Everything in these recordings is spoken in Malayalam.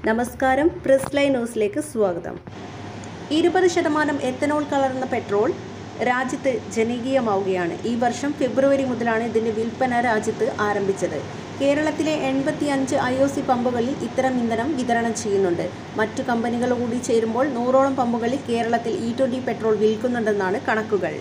നമസ്കാരം, പ്രസ് ലൈൻ ന്യൂസിലേക്ക് സ്വാഗതം. 20% എത്തനോൾ കലർന്ന പെട്രോൾ രാജ്യത്ത് ജനകീയമാവുകയാണ്. ഈ വർഷം ഫെബ്രുവരി മുതലാണ് ഇതിൻ്റെ വിൽപ്പന രാജ്യത്ത് ആരംഭിച്ചത്. കേരളത്തിലെ 85 IOC പമ്പുകളിൽ ഇത്തരം ഇന്ധനം വിതരണം ചെയ്യുന്നുണ്ട്. മറ്റു കമ്പനികൾ കൂടി ചേരുമ്പോൾ 100ഓളം പമ്പുകളിൽ കേരളത്തിൽ E20 പെട്രോൾ വിൽക്കുന്നുണ്ടെന്നാണ് കണക്കുകൾ.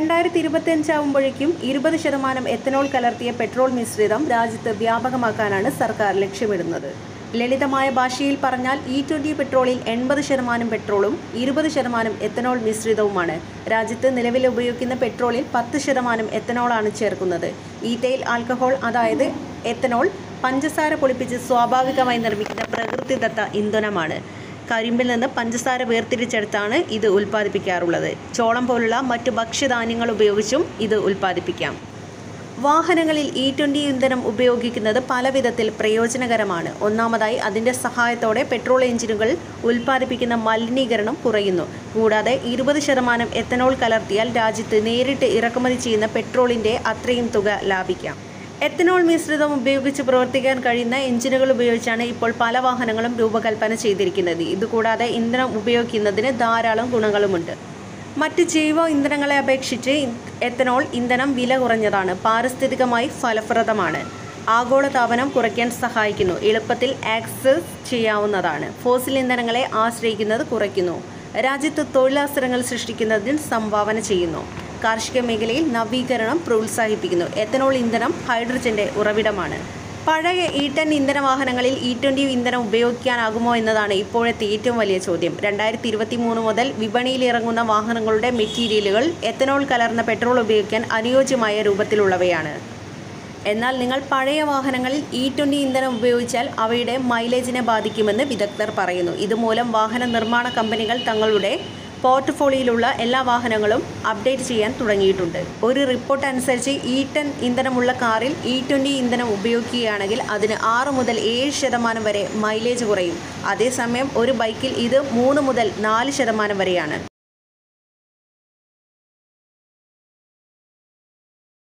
2025 ആവുമ്പോഴേക്കും 20% എത്തനോൾ കലർത്തിയ പെട്രോൾ മിശ്രിതം രാജ്യത്ത് വ്യാപകമാക്കാനാണ് സർക്കാർ ലക്ഷ്യമിടുന്നത്. ലളിതമായ ഭാഷയിൽ പറഞ്ഞാൽ E20 പെട്രോളിൽ 80% പെട്രോളും 20% എത്തനോൾ മിശ്രിതവുമാണ്. രാജ്യത്ത് നിലവിൽ ഉപയോഗിക്കുന്ന പെട്രോളിൽ 10% എത്തനോളാണ് ചേർക്കുന്നത്. ഈഥൈൽ ആൽക്കഹോൾ അതായത് എത്തനോൾ പഞ്ചസാര പൊളിപ്പിച്ച് സ്വാഭാവികമായി നിർമ്മിക്കുന്ന പ്രകൃതിദത്ത ഇന്ധനമാണ്. കരിമ്പിൽ നിന്ന് പഞ്ചസാര വേർതിരിച്ചെടുത്താണ് ഇത് ഉൽപ്പാദിപ്പിക്കാറുള്ളത്. ചോളം പോലുള്ള മറ്റു ഭക്ഷ്യധാന്യങ്ങൾ ഉപയോഗിച്ചും ഇത് ഉൽപ്പാദിപ്പിക്കാം. വാഹനങ്ങളിൽ E20 ഇന്ധനം ഉപയോഗിക്കുന്നത് പല വിധത്തിൽ പ്രയോജനകരമാണ്. ഒന്നാമതായി, അതിൻ്റെ സഹായത്തോടെ പെട്രോൾ എഞ്ചിനുകൾ ഉൽപ്പാദിപ്പിക്കുന്ന മലിനീകരണം കുറയുന്നു. കൂടാതെ 20% എത്തനോൾ കലർത്തിയാൽ രാജ്യത്ത് നേരിട്ട് ഇറക്കുമതി ചെയ്യുന്ന പെട്രോളിൻ്റെ അത്രയും തുക ലാഭിക്കാം. എത്തനോൾ മിശ്രിതം ഉപയോഗിച്ച് പ്രവർത്തിക്കാൻ കഴിയുന്ന എഞ്ചിനുകൾ ഉപയോഗിച്ചാണ് ഇപ്പോൾ പല വാഹനങ്ങളും രൂപകൽപ്പന ചെയ്തിരിക്കുന്നത്. ഇതുകൂടാതെ ഇന്ധനം ഉപയോഗിക്കുന്നതിന് ധാരാളം ഗുണങ്ങളുമുണ്ട്. മറ്റ് ജൈവ ഇന്ധനങ്ങളെ അപേക്ഷിച്ച് എത്തനോൾ ഇന്ധനം വില കുറഞ്ഞതാണ്, പാരിസ്ഥിതികമായി ഫലപ്രദമാണ്, ആഗോളതാപനം കുറയ്ക്കാൻ സഹായിക്കുന്നു, എളുപ്പത്തിൽ ആക്സസ് ചെയ്യാവുന്നതാണ്, ഫോസിൽ ഇന്ധനങ്ങളെ ആശ്രയിക്കുന്നത് കുറയ്ക്കുന്നു, രാജ്യത്ത് തൊഴിലവസരങ്ങൾ സൃഷ്ടിക്കുന്നതിന് സംഭാവന ചെയ്യുന്നു, കാർഷിക മേഖലയിൽ നവീകരണം പ്രോത്സാഹിപ്പിക്കുന്നു. എത്തനോൾ ഇന്ധനം ഹൈഡ്രജൻ്റെ ഉറവിടമാണ്. പഴയ E10 ഇന്ധന വാഹനങ്ങളിൽ E20 ഇന്ധനം ഉപയോഗിക്കാനാകുമോ എന്നതാണ് ഇപ്പോഴത്തെ ഏറ്റവും വലിയ ചോദ്യം. 2023 മുതൽ വിപണിയിൽ ഇറങ്ങുന്ന വാഹനങ്ങളുടെ മെറ്റീരിയലുകൾ എത്തനോൾ കലർന്ന പെട്രോൾ ഉപയോഗിക്കാൻ അനുയോജ്യമായ രൂപത്തിലുള്ളവയാണ്. എന്നാൽ നിങ്ങൾ പഴയ വാഹനങ്ങളിൽ E20 ഇന്ധനം ഉപയോഗിച്ചാൽ അവയുടെ മൈലേജിനെ ബാധിക്കുമെന്ന് വിദഗ്ധർ പറയുന്നു. ഇതുമൂലം വാഹന നിർമ്മാണ കമ്പനികൾ തങ്ങളുടെ പോർട്ട്ഫോളിയോയിലുള്ള എല്ലാ വാഹനങ്ങളും അപ്ഡേറ്റ് ചെയ്യാൻ തുടങ്ങിയിട്ടുണ്ട്. ഒരു റിപ്പോർട്ട് അനുസരിച്ച് E10 ഇന്ധനമുള്ള കാറിൽ E20 ഇന്ധനം ഉപയോഗിക്കുകയാണെങ്കിൽ അതിന് 6 മുതൽ 7% വരെ മൈലേജ് കുറയും. അതേസമയം ഒരു ബൈക്കിൽ ഇത് 3 മുതൽ 4% വരെയാണ്.